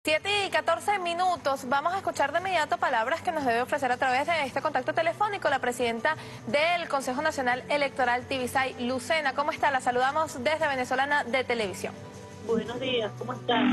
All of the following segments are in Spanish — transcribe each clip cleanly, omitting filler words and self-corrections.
7:14, vamos a escuchar de inmediato palabras que nos debe ofrecer a través de este contacto telefónico la presidenta del Consejo Nacional Electoral, Tibisay Lucena. ¿Cómo está? La saludamos desde Venezolana de Televisión. Buenos días, ¿cómo estás?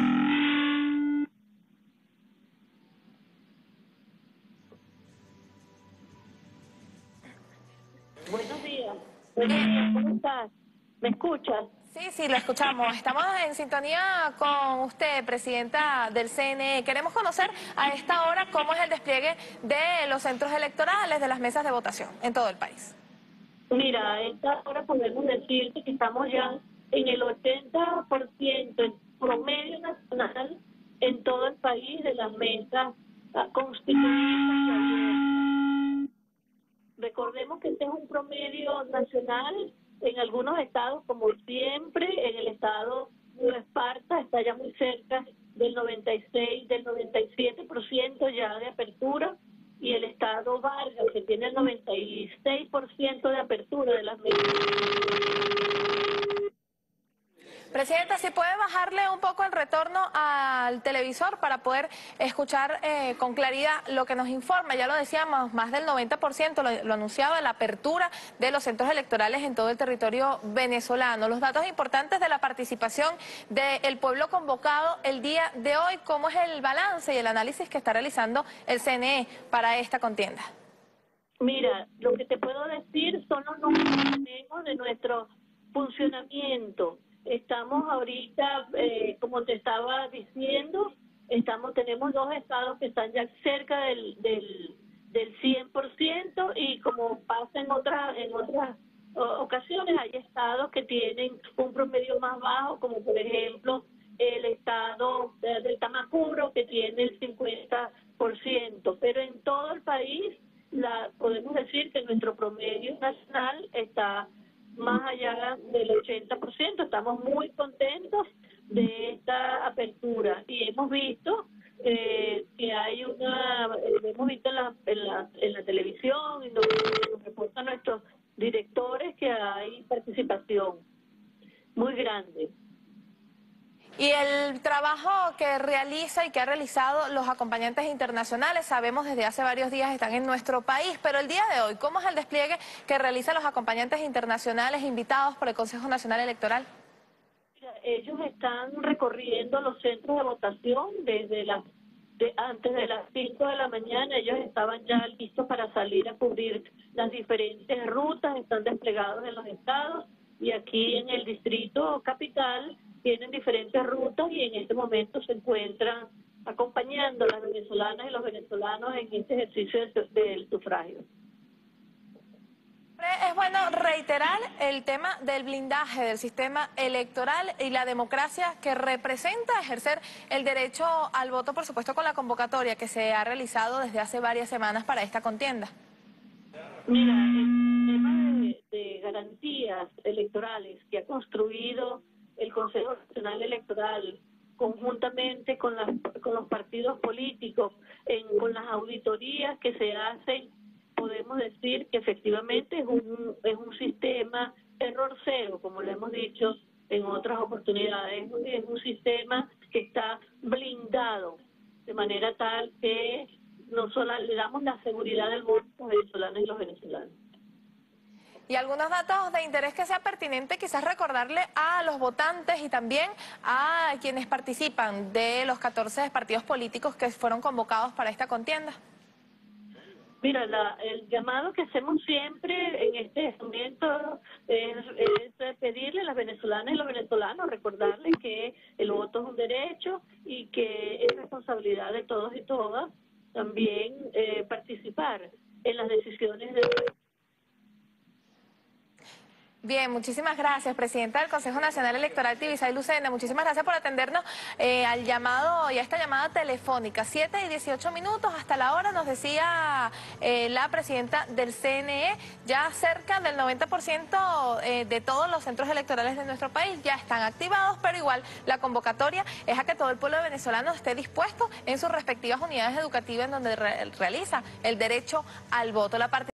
Buenos días, ¿cómo estás? ¿Me escuchas? Sí, lo escuchamos. Estamos en sintonía con usted, presidenta del CNE. Queremos conocer a esta hora cómo es el despliegue de los centros electorales, de las mesas de votación en todo el país. Mira, a esta hora podemos decirte que estamos ya en el 80% en promedio nacional en todo el país de las mesas constituyentes. Recordemos que este es un promedio nacional. En algunos estados, como siempre, en el estado de Esparta está ya muy cerca del 96, del 97% ya de apertura, y el estado Vargas, que tiene el 96% de apertura de las mesas. Presidenta, si puede bajarle un poco el retorno al televisor para poder escuchar con claridad lo que nos informa. Ya lo decíamos, más del 90% lo anunciaba la apertura de los centros electorales en todo el territorio venezolano. Los datos importantes de la participación del pueblo convocado el día de hoy, ¿cómo es el balance y el análisis que está realizando el CNE para esta contienda? Mira, lo que te puedo decir son los números que tenemos de nuestro funcionamiento. Estamos ahorita, como te estaba diciendo, tenemos dos estados que están ya cerca del 100%, y como pasa en otras ocasiones, hay estados que tienen un promedio más bajo, como por ejemplo el estado del Tamacuro, que tiene el 50%, pero en todo el país podemos decir que nuestro promedio nacional está más allá del 80%. Estamos muy contentos de esta apertura y hemos visto que hay hemos visto en la televisión, y nos reportan nuestros directores, que hay participación muy grande. Y el trabajo que realiza y que ha realizado los acompañantes internacionales, sabemos desde hace varios días están en nuestro país, pero el día de hoy, ¿cómo es el despliegue que realizan los acompañantes internacionales invitados por el Consejo Nacional Electoral? Ellos están recorriendo los centros de votación antes de las 5 de la mañana. Ellos estaban ya listos para salir a cubrir las diferentes rutas, están desplegados en los estados, y aquí en el distrito capital tienen diferentes rutas, y en este momento se encuentran acompañando a las venezolanas y los venezolanos en este ejercicio del sufragio. Es bueno reiterar el tema del blindaje del sistema electoral y la democracia que representa ejercer el derecho al voto, por supuesto con la convocatoria que se ha realizado desde hace varias semanas para esta contienda. Mira, el tema de garantías electorales que ha construido el Consejo Nacional Electoral conjuntamente con los partidos políticos, con las auditorías que se hacen, podemos decir que efectivamente es un sistema error cero, como lo hemos dicho en otras oportunidades. Es un sistema que está blindado de manera tal que no solo le damos la seguridad del voto a los venezolanos y los venezolanos. Y algunos datos de interés que sea pertinente quizás recordarle a los votantes y también a quienes participan de los 14 partidos políticos que fueron convocados para esta contienda. Mira, el llamado que hacemos siempre en este momento es pedirle a las venezolanas y los venezolanos, recordarles que el voto es un derecho y que es responsabilidad de todos y todas también participar en las decisiones del país. Bien, muchísimas gracias, presidenta del Consejo Nacional Electoral, Tibisay Lucena. Muchísimas gracias por atendernos al llamado y a esta llamada telefónica. 7:18, hasta la hora nos decía la presidenta del CNE, ya cerca del 90% de todos los centros electorales de nuestro país ya están activados, pero igual la convocatoria es a que todo el pueblo venezolano esté dispuesto en sus respectivas unidades educativas en donde realiza el derecho al voto.